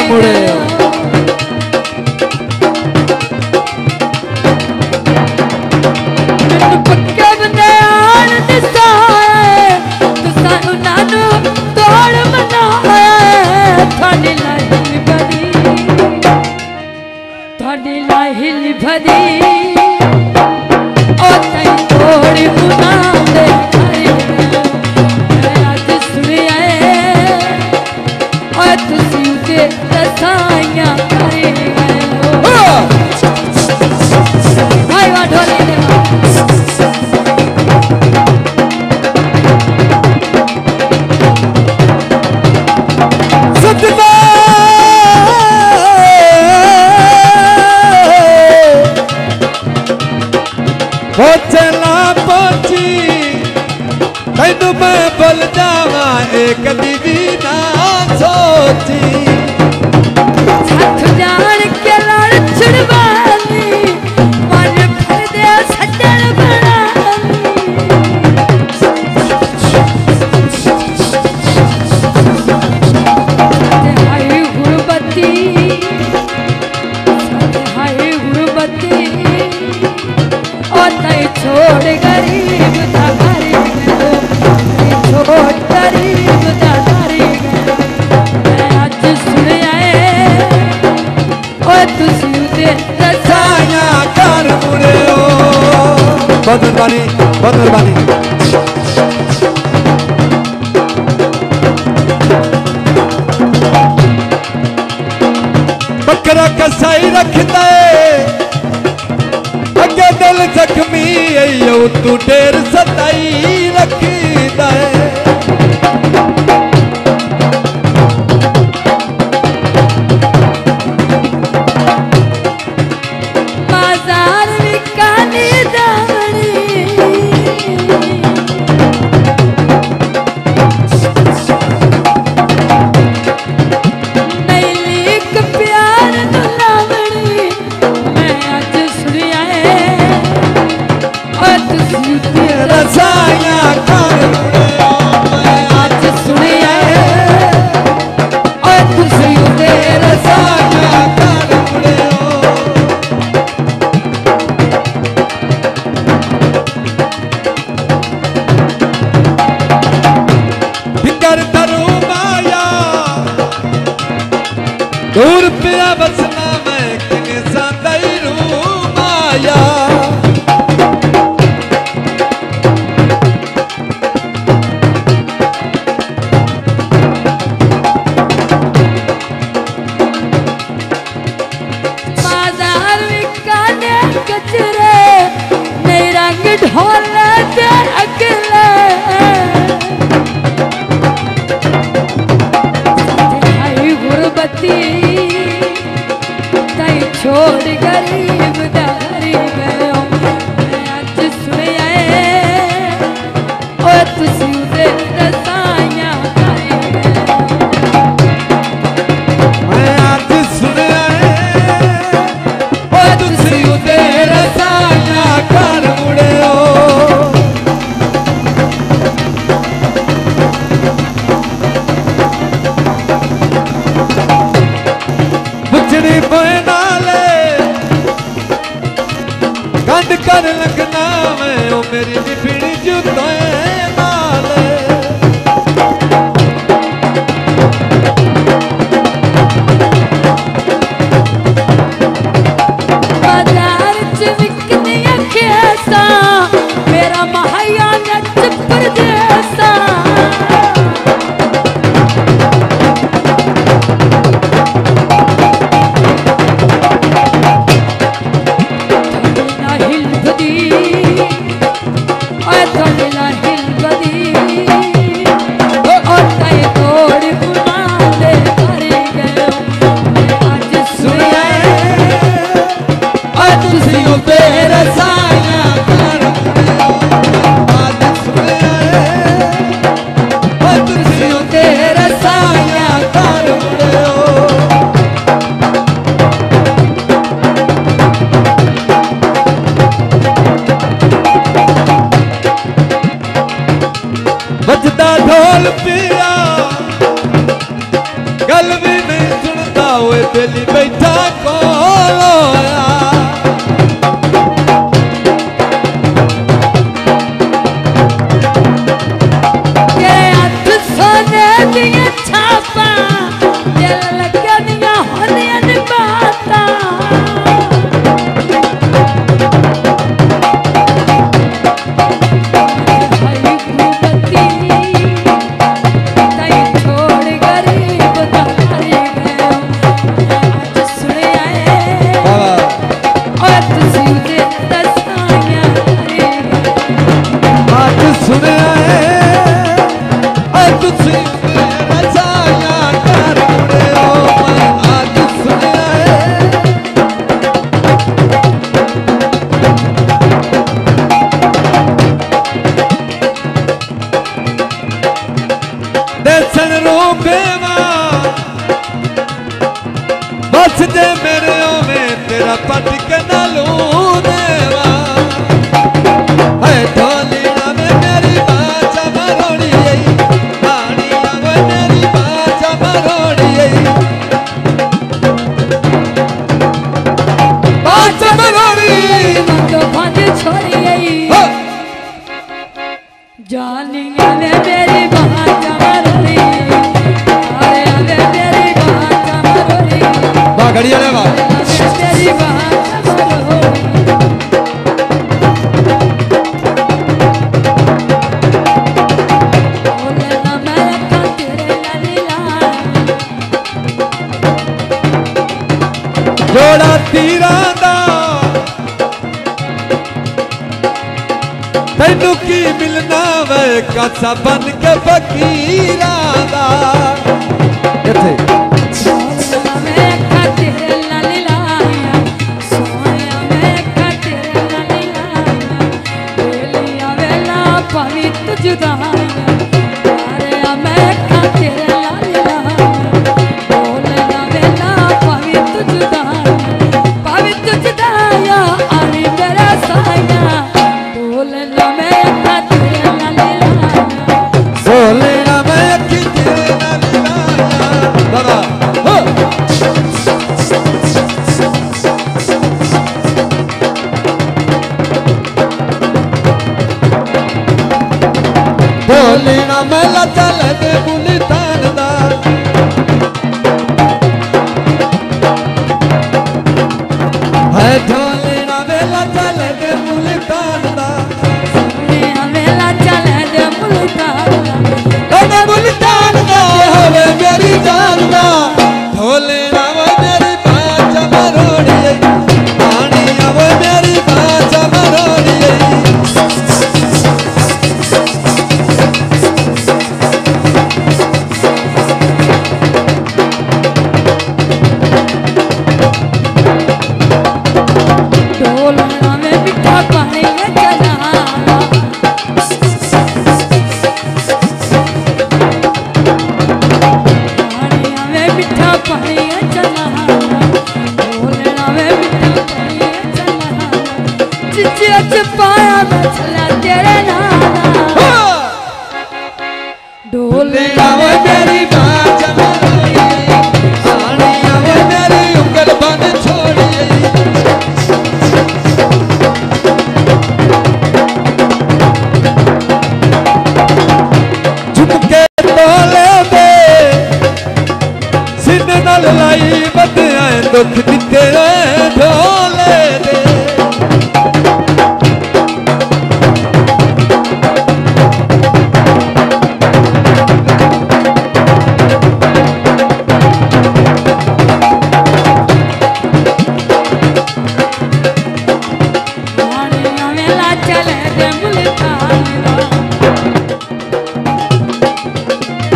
मुड़े पक्के बंदे आन दिसाए तुसा उन्हां तोड़ बनाए थाडी लाहिल भरी ओ तई तोड़ बुनांदे अज सुनिया और तुसी उते दसाइयां करे भाई वा ढोली दे सतबा हो चला पहुंची तैनू मैं बोल जावा एक दीदी ना सोची छठ जान के लड़ छुड़वानी मन भर दे सजन बनानी हाय गुरबती ओ तई छोड़ गरीब दा घरी छोड़ गरीब दा घरी मैं अज सुनिया ओ तुसी उते रसाया कर मुड़े ओ बहुत मेहरबानी बकरा कसाई रखता है अगे दिल जख्मी आयो तू ढेर सताई रखता है बाजार विकानी दानी नैलिक प्यार नुलावनी मैं अज सुनिया और तुसी तेरा रसाया कर मैं अज सुनिया और तुसी तेरा रसाया कर मुड़े फिकर धरू माया दूर पिया बसना मैं किने सांदई रू माया बाजार विकाने कचरे नई रंग ढोले दे अकेले हाय गुरबती तई छोड़ गरीब दा गरीब मैं अज सुनिया ओ तुसी उते रसाइयां करे मैं आज सुनिया ओ तुसी उते रसाया कर मुड़े ओ बुचड़ी पोए नाले गंद कर लगना मैं ओ मेरी बिफड़ी जुतोए नाले बाजार च विकनिया खेसा मेरा महाया नच परदेसा हिल बदी ओए थोड़ी हिल बदी ओ तई तोड़ बुनांदे करे गए आज सुनिया आज तुसी उते रसाया कर आज सुनिया आज तुसी उते रसाया कर बजदा ढोल पिया गल भी नहीं सुनता ओ बेली बैठा कोलोया दे मेरे में तेरा पट के नालू देवा है ढोलिया में मेरी बाजा मरोड़ी रानिया में मेरी बाजा मरोड़ी बाजा मरोड़ी तो भंज छोड़ी जानिया में मेरी बाजा मरोड़ी घड़िया ले बा तेरी बात जोड़ा तीरा दा तैनू की मिलना वे कासा बन के फकीरा दा किथे ढोलिया मेला चल दे मुल्तान दा है ढोलिया मेला चल दे मुल्तान दा मेला चल दे मुल्तान दा होवे मेरी जान दा ढोलिया वो मेरी बाजा मरोड़ी रानिया वो मेरी बाजा मरोड़ी पाया मछला तेरे नाना ढोलिया वो मेरी बाजा मरोड़ी रानिया वो मेरी उंगल बन छोड़ी झुमके तोले दे सीने नाल लाई बदिया दुख दिते ढोले दे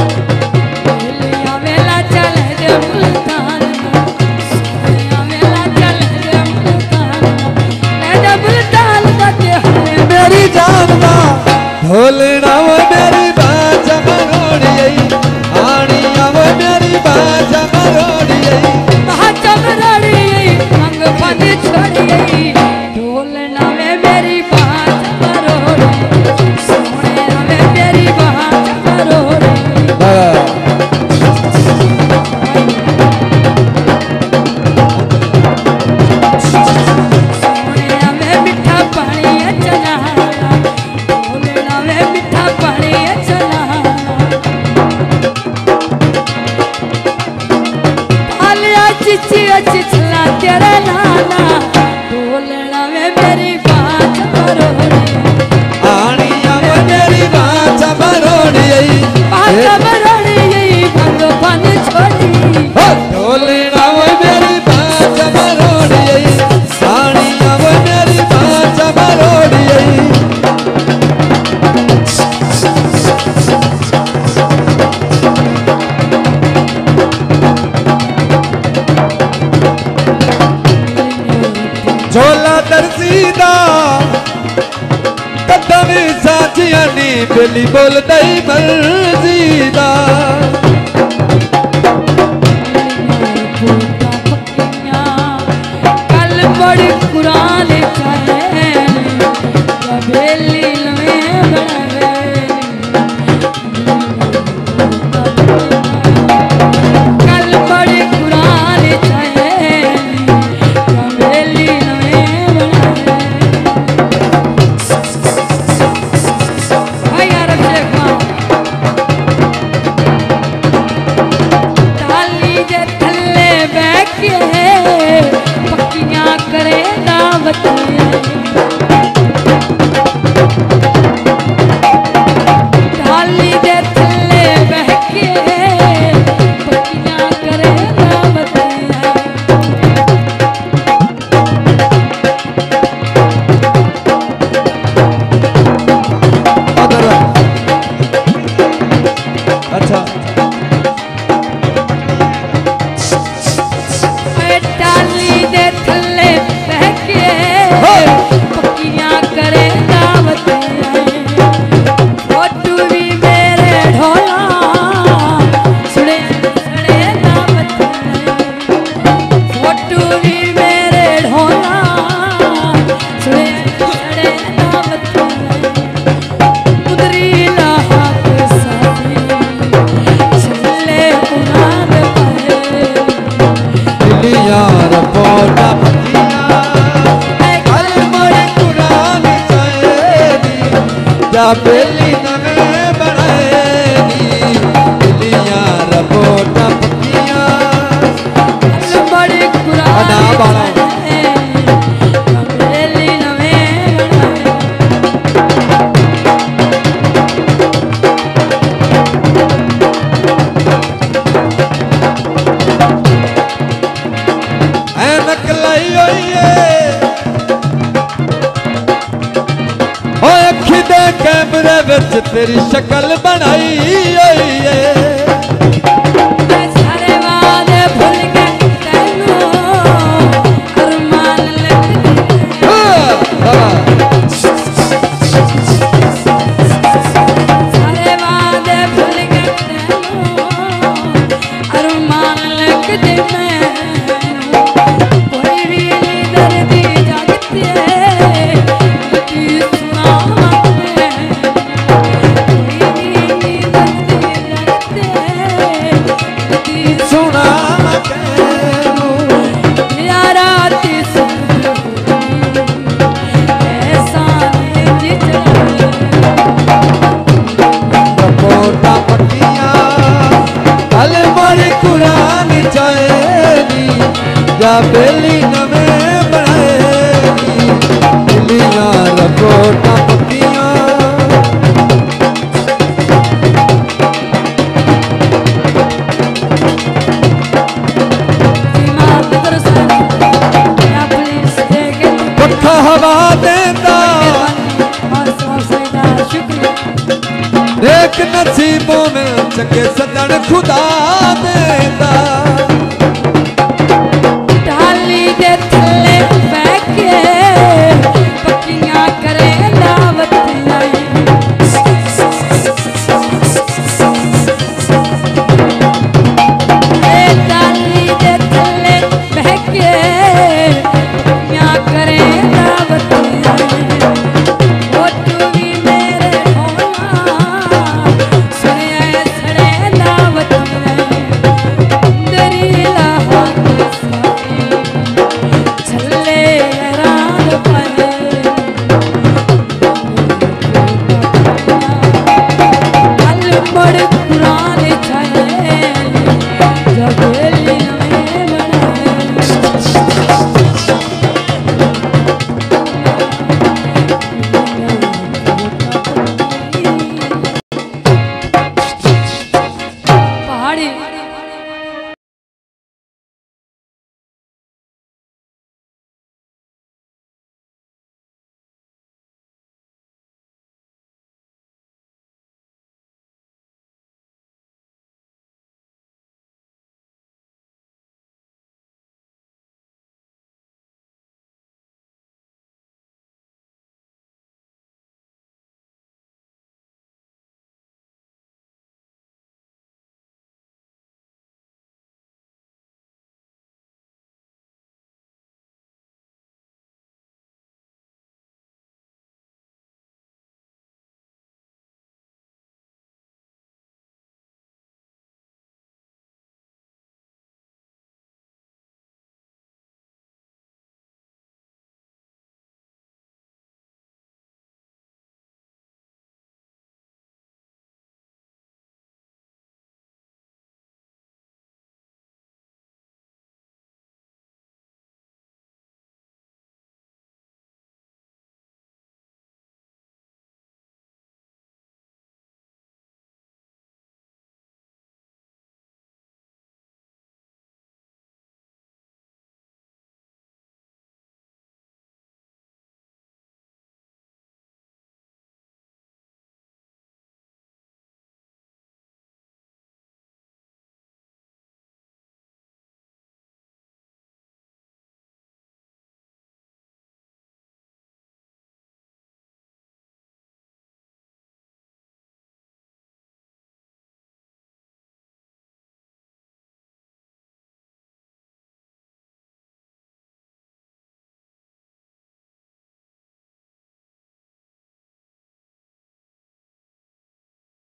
मेला जियानी बेली बोल दई मर्जी दा कल बड़ी कुरान चाहे बेली में कल बड़ी कुरान चाहे बेली पक्कियां करे दावत डाली दे थल्ले बह के पक्कियां करे दावत अच्छा डाली दे थल्ले बह के पक्कियां करे दावत फोटू भी मेरे ढोला सुने सड़े दावत फोटू भी मेरे ढोला सुने सड़े दावत उधरी लाहा के साथी चले उनाद पाए यार पोटा पतिया कल मोरे कुरान चाहेगी या बेली नवे बनाएगी यार पोटा पतिया कल बड़ी कुरान चाहे बेली नवे नकलाई अखी दे कैमरे विच तेरी शक्ल बनाई होई है सारे वादे भूल गए तेनू अरमान लगदे सारे वादे भूल गए तेनू अरमान लगदे कोई भी दर्दी जागते की सुना सुना पोटा पटिया कल मोरी कुरान चाहेगी या बेली नवे बनाएगी यार पोटा पटिया पक्का हवा देता एक नसीबों में चंगे सदन खुदा देता